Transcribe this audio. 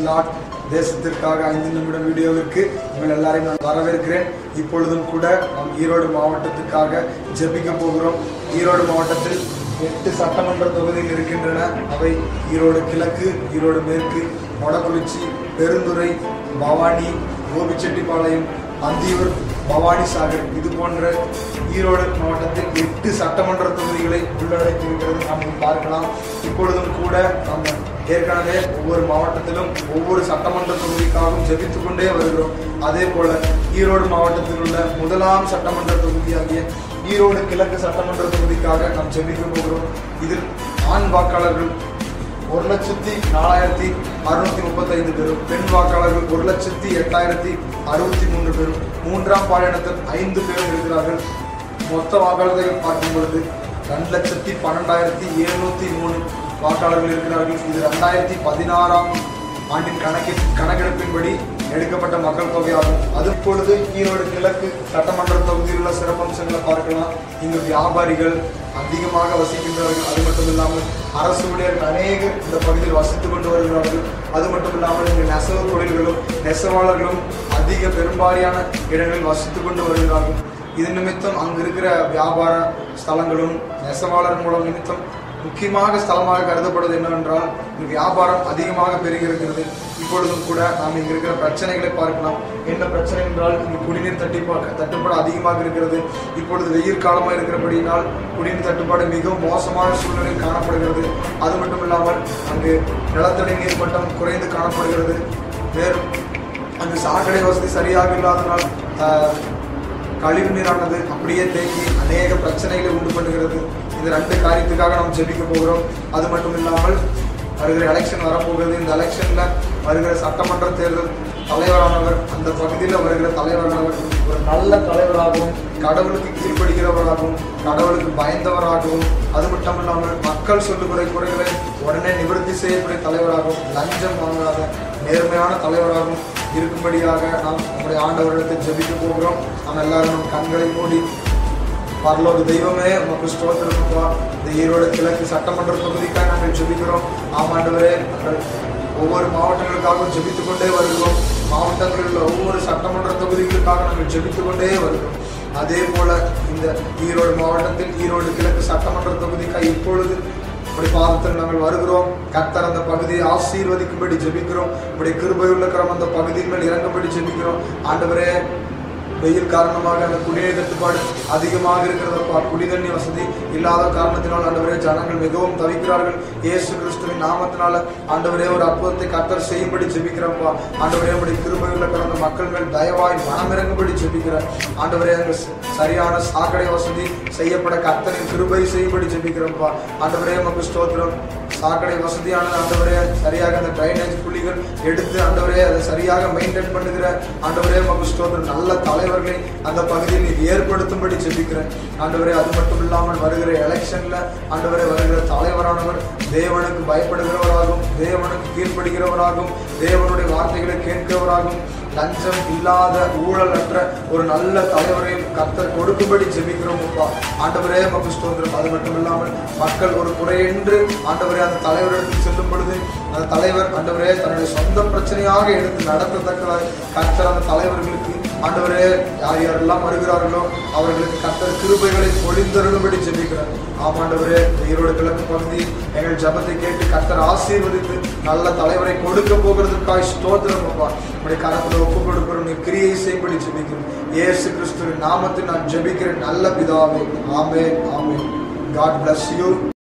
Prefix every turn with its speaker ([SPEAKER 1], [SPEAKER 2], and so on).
[SPEAKER 1] Lord. தேசத்திற்காக 5 நிமிட வீடியோவிற்கு உங்கள் எல்லாரையும் நான் வரவேற்கிறேன். இப்பொழுதும் கூட நாம் ஈரோடு மாவட்டத்துக்காக ஜெபிக்க போகிறோம். ஈரோடு மாவட்டத்தில் 8 சட்டமன்ற தொகுதிகள் இருக்கின்றன. அவை ஈரோடு கிழக்கு, ஈரோடு மேற்கு, மொடக்குறிச்சி, பெருந்துறை, பவானி, கோபிச்செட்டிப்பாளையம், அந்தியூர், பவானி சாகர், இது போன்ற ஈரோடு மாவட்டத்தில் 8 சட்டமன்ற தொகுதிகளை உள்ளடக்கி இருக்கிறது நாம் பார்க்கலாம். இப்பொழுதும் கூட நம்ம ஏற்கனவே ஒவ்வொரு மாவட்டத்திலும் ஒவ்வொரு சட்டமன்ற தொகுதிக்காகவும் ஜெபித்துக் கொண்டே வருகிறோம். அதே போல ஈரோடு மாவட்டத்தில் உள்ள முதலாம் சட்டமன்ற தொகுதியாகிய ஈரோடு கிழக்கு சட்டமன்ற தொகுதிக்காக நாம் ஜெபிக்க போகிறோம். இதில் ஆண் வாக்காளர்கள் 1,04,635 பேரும், பெண் வாக்காளர்கள் 1,08,063 பேரும், மூன்றாம் பாலினத்தில் 5 பேரும் இருக்கிறார்கள். மொத்த வாக்காளர்கள் பார்க்கும் பொழுது 2,12,703 வாக்காளர்கள் இருக்கிறார்கள். இது 2016ஆம் ஆண்டின் கணக்கெடுப்பின்படி எடுக்கப்பட்ட மக்கள் தொகையாகும். அது இப்பொழுது ஈரோடு கிழக்கு சட்டமன்ற தொகுதியில் உள்ள சிறப்பம்சங்களை பார்க்கலாம். இங்கு வியாபாரிகள் அதிகமாக வசிக்கின்றார்கள். அது மட்டும் இல்லாமல் அரசு ஊழியர்கள் அநேகர் இந்த பகுதியில் வசித்துக் கொண்டு வருகிறார்கள். அது மட்டும் இல்லாமல் இங்கு நெசவு தொழில்களும் நெசவாளர்களும் அதிக பெரும்பாலான இடங்களில் வசித்துக் கொண்டு வருகிறார்கள். இது நிமித்தம் அங்கு இருக்கிற வியாபார ஸ்தலங்களும் நெசவாளர் மூலம் நிமித்தம் முக்கியமாக ஸ்தலமாக கருதப்படுவது என்னவென்றால் வியாபாரம் அதிகமாக பெருகிருக்கிறது. இப்பொழுதும் கூட நாம் இங்கு இருக்கிற பிரச்சனைகளை பார்க்கலாம். என்ன பிரச்சனை என்றால் இங்கு குடிநீர் தட்டுப்பாடு அதிகமாக இருக்கிறது. இப்பொழுது வெயில் காலமாக இருக்கிறபடியினால் குடிநீர் தட்டுப்பாடு மிகவும் மோசமான சூழ்நிலையில் காணப்படுகிறது. அது மட்டும் இல்லாமல் அங்கு நிலத்தடி நீர் மட்டம் குறைந்து காணப்படுகிறது. மேலும் அங்கு சாக்கடை வசதி சரியாக இல்லாதனால் கழிவு நீரானது அப்படியே தேங்கி அநேக பிரச்சனைகளை உண்டு பண்ணுகிறது. இந்த 2 காரியத்துக்காக நாம் ஜெபிக்க போகிறோம். அது மட்டும் இல்லாமல் வருகிற எலெக்ஷன் வரப்போகிறது. இந்த எலெக்ஷன்ல வருகிற சட்டமன்ற தேர்தல் தலைவரானவர், அந்த பகுதியில் வருகிற தலைவரானவர் ஒரு நல்ல தலைவராகவும், கடவுளுக்கு கீழ்ப்படுகிறவராகவும், கடவுளுக்கு பயந்தவராகவும், அது மட்டும் இல்லாமல் மக்கள் சொல்லுகிற குறைகளை உடனே நிவர்த்தி செய்யக்கூடிய தலைவராகவும், லஞ்சம் வாங்காத நேர்மையான தலைவராகவும் இருக்கும்படியாக நாம் நம்முடைய ஆண்டவரிடத்தை ஜெபிக்க போகிறோம். நாம் எல்லாரும் நம் கண்களை மூடி, பரலோக தெய்வமே உமக்கு ஸ்தோத்திரம்ப்பா. இந்த ஈரோடு கிழக்கு சட்டமன்ற தொகுதிக்காக நாங்கள் ஜெபிக்கிறோம். ஆமாண்டவரே, நாங்கள் ஒவ்வொரு மாவட்டங்களுக்காகவும் ஜெபித்துக் கொண்டே வருகிறோம். மாவட்டங்களில் உள்ள ஒவ்வொரு சட்டமன்ற தொகுதிகளுக்காக நாங்கள் ஜெபித்துக் கொண்டே வருகிறோம். அதே போல இந்த ஈரோடு மாவட்டத்தில் ஈரோடு கிழக்கு சட்டமன்ற தொகுதிக்காக இப்பொழுது பாதத்தில் நாங்கள் வருகிறோம். கர்த்தர் அந்த பகுதியை ஆசீர்வதிக்கும்படி ஜெபிக்கிறோம். உடைய கிருபையுள்ள கரம் அந்த பகுதியின் மேல் இறங்கும்படி ஜெபிக்கிறோம். ஆண்டவரே, வெயில் காரணமாக அந்த குடிநீர் தட்டுப்பாடு அதிகமாக இருக்கிறதப்பா. குடிதண்ணி வசதி இல்லாத காரணத்தினால் ஆண்டவரே ஜனங்கள் மிகவும் தவிக்கிறார்கள். இயேசு கிறிஸ்துவின் நாமத்தினால ஆண்டவரே ஒரு அற்புதத்தை கர்த்தர் செய்யும்படி ஜெபிக்கிறப்பா. ஆண்டவரே, உடைய கிருபையுள்ள கரம் மக்கள் மேல் தயவாய் மனமிறங்கும்படி ஜெபிக்கிறேன். ஆண்டவரே, அங்கு சரியான சாக்கடை வசதி செய்யப்பட கர்த்தரின் கிருபை செய்யும்படி ஜெபிக்கிறப்பா. ஆண்டவரே, உமக்கு ஸ்தோத்திரம். சாக்கடை வசதியானது ஆண்டவரே சரியாக அந்த ட்ரைனேஜ் புள்ளிகள் எடுத்து ஆண்டவரே அதை சரியாக மெயின்டைன் பண்ணுகிற ஆண்டவரே உமக்கு ஸ்தோத்திரம். நல்ல தலைவர்களை அந்த பகுதியில் நீ ஏற்படுத்தும்படி ஜெபிக்கிறேன். ஆண்டவரே, அது மட்டும் இல்லாமல் வருகிற எலெக்ஷன்ல ஆண்டவரே வருகிற தலைவரானவர் தேவனுக்கு பயப்படுகிறவராகவும், தேவனுக்கு கீழ்ப்படுகிறவராகவும், தேவனுடைய வார்த்தைகளை கேட்கிறவராகவும், லஞ்சம் இல்லாத ஊழலற்ற ஒரு நல்ல தலைவரையும் கர்த்தர் கொடுக்கும்படி ஜெபிக்கிறோம் அப்பா. ஆண்டவரே உமக்கு ஸ்தோத்திரம். அது மட்டும் இல்லாமல் மக்கள் ஒரு குறையென்று ஆண்டவரே அந்த தலைவரிடத்தில் செல்லும் பொழுது அந்த தலைவர் ஆண்டவரே தன்னுடைய சொந்த பிரச்சனையாக எடுத்து நடத்தத்தக்கதாக கர்த்தர் அந்த தலைவர்களுக்கு ஆண்டவரே யார் யாரெல்லாம் வருகிறார்களோ அவர்களுக்கு கர்த்தர் கிருபைகளை பொழிந்தருளும்படி ஜெபிக்கிறார். ஆமாண்டவரே, ஈரோடு கிழக்கு பகுதி எங்கள் ஜபத்தை கேட்டு கர்த்தர் ஆசீர்வதித்து நல்ல தலைவரை கொடுக்க போகிறதுக்காக ஸ்தோத்திரம் அப்பா. உடைய கரத்தில் ஒப்பு கொடுக்கிறோம். கிரியை செய்யும்படி ஜெபிக்கிறோம். இயேசு கிறிஸ்துவின் நாமத்தில் நான் ஜெபிக்கிறேன் நல்ல பிதாவே. ஆமென், ஆமென். God bless you.